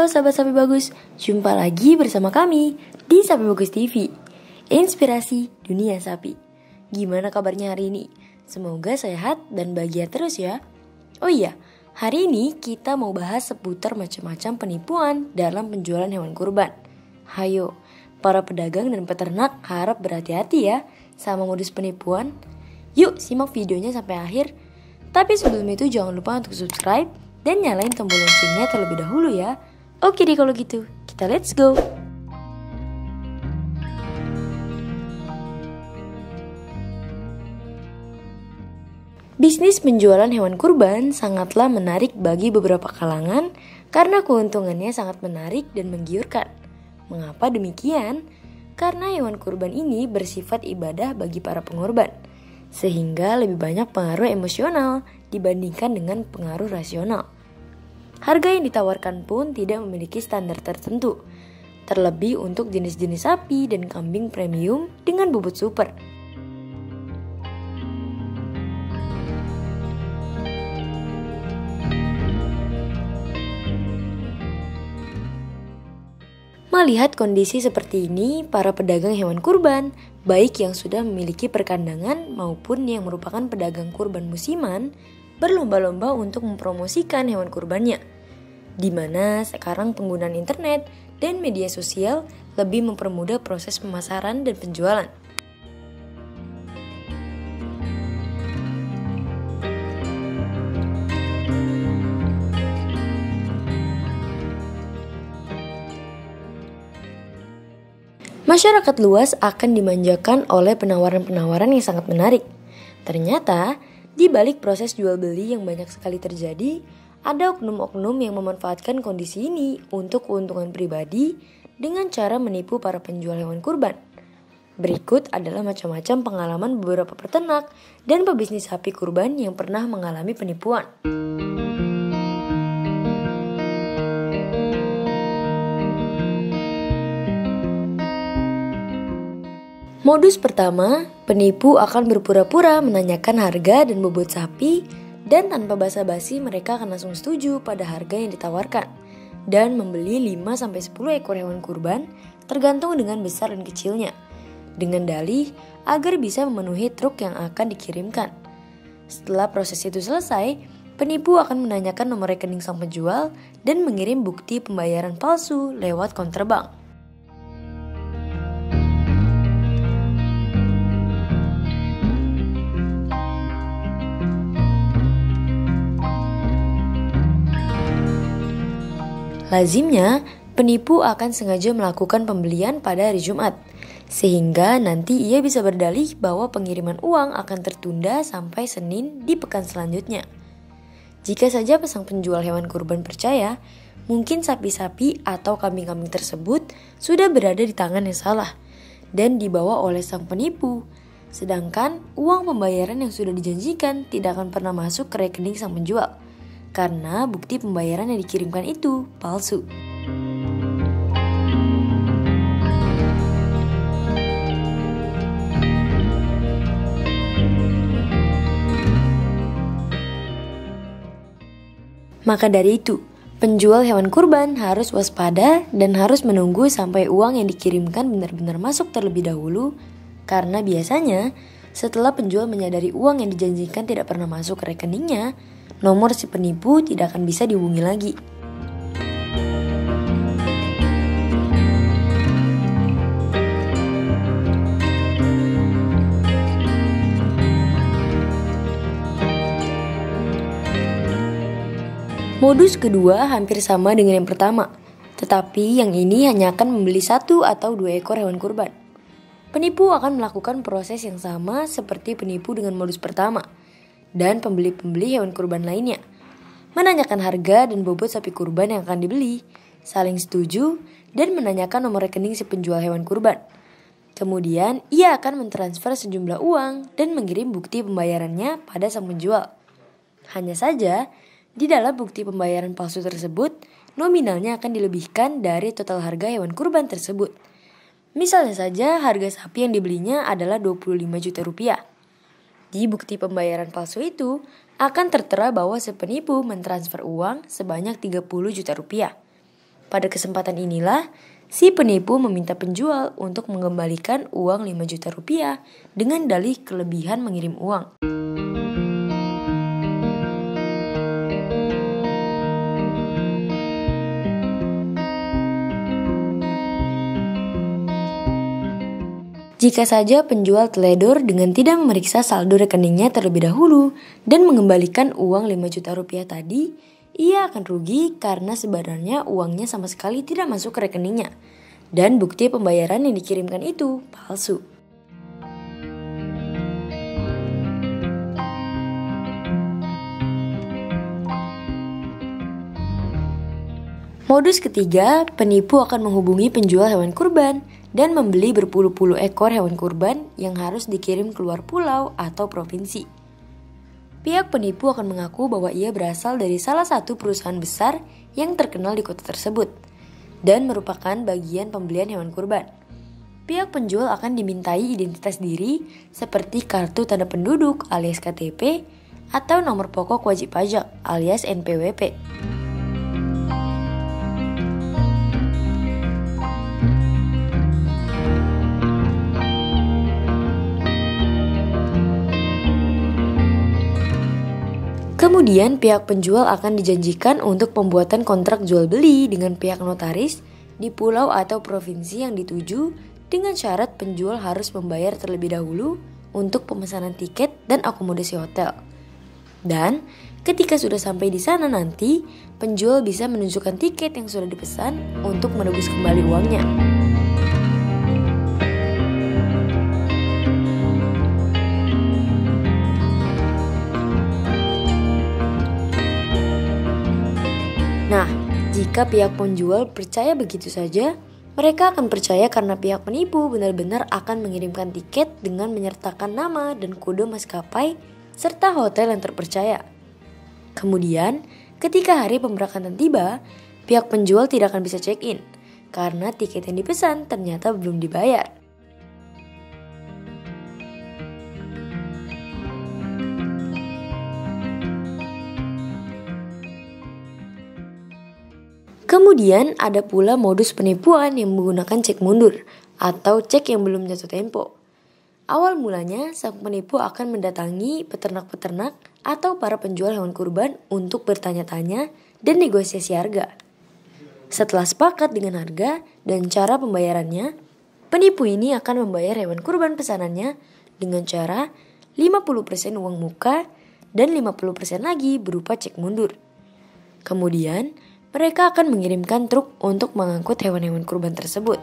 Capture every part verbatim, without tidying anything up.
Halo sahabat Sapi Bagus, jumpa lagi bersama kami di Sapi Bagus T V, inspirasi dunia sapi. Gimana kabarnya hari ini? Semoga sehat dan bahagia terus ya. Oh iya, hari ini kita mau bahas seputar macam-macam penipuan dalam penjualan hewan kurban. Hayo, para pedagang dan peternak harap berhati-hati ya sama modus penipuan. Yuk simak videonya sampai akhir. Tapi sebelum itu jangan lupa untuk subscribe dan nyalain tombol loncengnya terlebih dahulu ya. Oke deh kalau gitu, kita let's go. Bisnis penjualan hewan kurban sangatlah menarik bagi beberapa kalangan karena keuntungannya sangat menarik dan menggiurkan. Mengapa demikian? Karena hewan kurban ini bersifat ibadah bagi para pengorban, sehingga lebih banyak pengaruh emosional dibandingkan dengan pengaruh rasional. Harga yang ditawarkan pun tidak memiliki standar tertentu, terlebih untuk jenis-jenis sapi dan kambing premium dengan bobot super. Melihat kondisi seperti ini, para pedagang hewan kurban, baik yang sudah memiliki perkandangan maupun yang merupakan pedagang kurban musiman, berlomba-lomba untuk mempromosikan hewan kurbannya, di mana sekarang penggunaan internet dan media sosial lebih mempermudah proses pemasaran dan penjualan. Masyarakat luas akan dimanjakan oleh penawaran-penawaran yang sangat menarik. Ternyata, di balik proses jual beli yang banyak sekali terjadi, ada oknum-oknum yang memanfaatkan kondisi ini untuk keuntungan pribadi dengan cara menipu para penjual hewan kurban. Berikut adalah macam-macam pengalaman beberapa peternak dan pebisnis sapi kurban yang pernah mengalami penipuan. Modus pertama, penipu akan berpura-pura menanyakan harga dan bobot sapi, dan tanpa basa-basi mereka akan langsung setuju pada harga yang ditawarkan dan membeli lima sampai sepuluh ekor hewan kurban tergantung dengan besar dan kecilnya, dengan dalih agar bisa memenuhi truk yang akan dikirimkan. Setelah proses itu selesai, penipu akan menanyakan nomor rekening sang penjual dan mengirim bukti pembayaran palsu lewat konterbank. Lazimnya, penipu akan sengaja melakukan pembelian pada hari Jumat, sehingga nanti ia bisa berdalih bahwa pengiriman uang akan tertunda sampai Senin di pekan selanjutnya. Jika saja pasang penjual hewan kurban percaya, mungkin sapi-sapi atau kambing-kambing tersebut sudah berada di tangan yang salah dan dibawa oleh sang penipu, sedangkan uang pembayaran yang sudah dijanjikan tidak akan pernah masuk ke rekening sang penjual, karena bukti pembayaran yang dikirimkan itu palsu. Maka dari itu, penjual hewan kurban harus waspada dan harus menunggu sampai uang yang dikirimkan benar-benar masuk terlebih dahulu, karena biasanya setelah penjual menyadari uang yang dijanjikan tidak pernah masuk ke rekeningnya, nomor si penipu tidak akan bisa dihubungi lagi. Modus kedua hampir sama dengan yang pertama, tetapi yang ini hanya akan membeli satu atau dua ekor hewan kurban. Penipu akan melakukan proses yang sama seperti penipu dengan modus pertama, dan pembeli-pembeli hewan kurban lainnya, menanyakan harga dan bobot sapi kurban yang akan dibeli, saling setuju, dan menanyakan nomor rekening si penjual hewan kurban. Kemudian, ia akan mentransfer sejumlah uang dan mengirim bukti pembayarannya pada sang penjual. Hanya saja, di dalam bukti pembayaran palsu tersebut, nominalnya akan dilebihkan dari total harga hewan kurban tersebut. Misalnya saja, harga sapi yang dibelinya adalah dua puluh lima juta rupiah. Di bukti pembayaran palsu itu akan tertera bahwa si penipu mentransfer uang sebanyak tiga puluh juta rupiah. Pada kesempatan inilah, si penipu meminta penjual untuk mengembalikan uang lima juta rupiah dengan dalih kelebihan mengirim uang. Jika saja penjual teledor dengan tidak memeriksa saldo rekeningnya terlebih dahulu dan mengembalikan uang lima juta rupiah tadi, ia akan rugi karena sebenarnya uangnya sama sekali tidak masuk ke rekeningnya dan bukti pembayaran yang dikirimkan itu palsu. Modus ketiga, penipu akan menghubungi penjual hewan kurban dan membeli berpuluh-puluh ekor hewan kurban yang harus dikirim keluar pulau atau provinsi. Pihak penipu akan mengaku bahwa ia berasal dari salah satu perusahaan besar yang terkenal di kota tersebut dan merupakan bagian pembelian hewan kurban. Pihak penjual akan dimintai identitas diri seperti kartu tanda penduduk alias K T P atau nomor pokok wajib pajak alias N P W P. Kemudian pihak penjual akan dijanjikan untuk pembuatan kontrak jual beli dengan pihak notaris di pulau atau provinsi yang dituju dengan syarat penjual harus membayar terlebih dahulu untuk pemesanan tiket dan akomodasi hotel. Dan ketika sudah sampai di sana nanti, penjual bisa menunjukkan tiket yang sudah dipesan untuk menebus kembali uangnya. Nah, jika pihak penjual percaya begitu saja, mereka akan percaya karena pihak penipu benar-benar akan mengirimkan tiket dengan menyertakan nama dan kode maskapai serta hotel yang terpercaya. Kemudian, ketika hari pemberangkatan tiba, pihak penjual tidak akan bisa check-in karena tiket yang dipesan ternyata belum dibayar. Kemudian ada pula modus penipuan yang menggunakan cek mundur atau cek yang belum jatuh tempo. Awal mulanya sang penipu akan mendatangi peternak-peternak atau para penjual hewan kurban untuk bertanya-tanya dan negosiasi harga. Setelah sepakat dengan harga dan cara pembayarannya, penipu ini akan membayar hewan kurban pesanannya dengan cara lima puluh persen uang muka dan lima puluh persen lagi berupa cek mundur. Kemudian, mereka akan mengirimkan truk untuk mengangkut hewan-hewan kurban tersebut.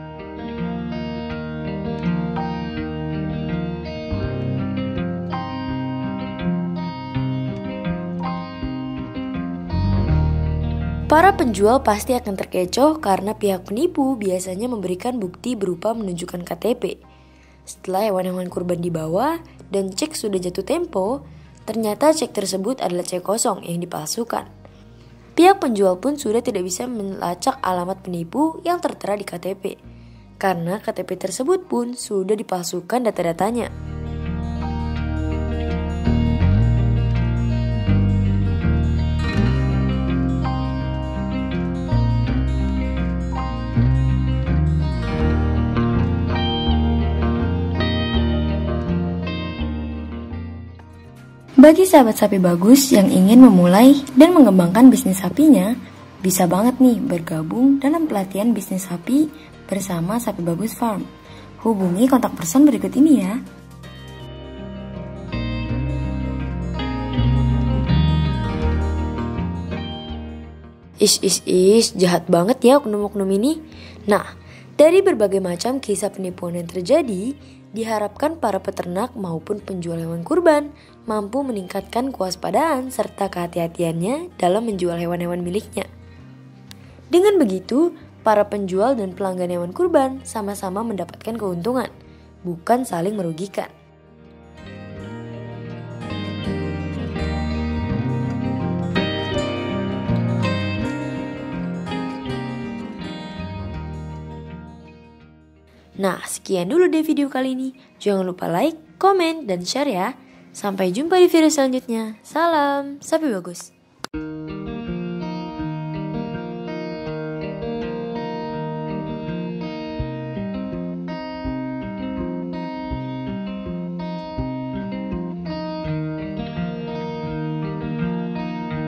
Para penjual pasti akan terkecoh karena pihak penipu biasanya memberikan bukti berupa menunjukkan K T P. Setelah hewan-hewan kurban dibawa dan cek sudah jatuh tempo, ternyata cek tersebut adalah cek kosong yang dipalsukan. Pihak penjual pun sudah tidak bisa melacak alamat penipu yang tertera di K T P, karena K T P tersebut pun sudah dipalsukan data-datanya. Bagi sahabat sapi bagus yang ingin memulai dan mengembangkan bisnis sapinya, bisa banget nih bergabung dalam pelatihan bisnis sapi bersama Sapi Bagus Farm. Hubungi kontak person berikut ini ya. Ish ish ish, jahat banget ya oknum-oknum ini. Nah, dari berbagai macam kisah penipuan yang terjadi, diharapkan para peternak maupun penjual hewan kurban mampu meningkatkan kewaspadaan serta kehati-hatiannya dalam menjual hewan-hewan miliknya. Dengan begitu, para penjual dan pelanggan hewan kurban sama-sama mendapatkan keuntungan, bukan saling merugikan. Nah, sekian dulu deh video kali ini. Jangan lupa like, komen, dan share ya. Sampai jumpa di video selanjutnya. Salam, sapi bagus.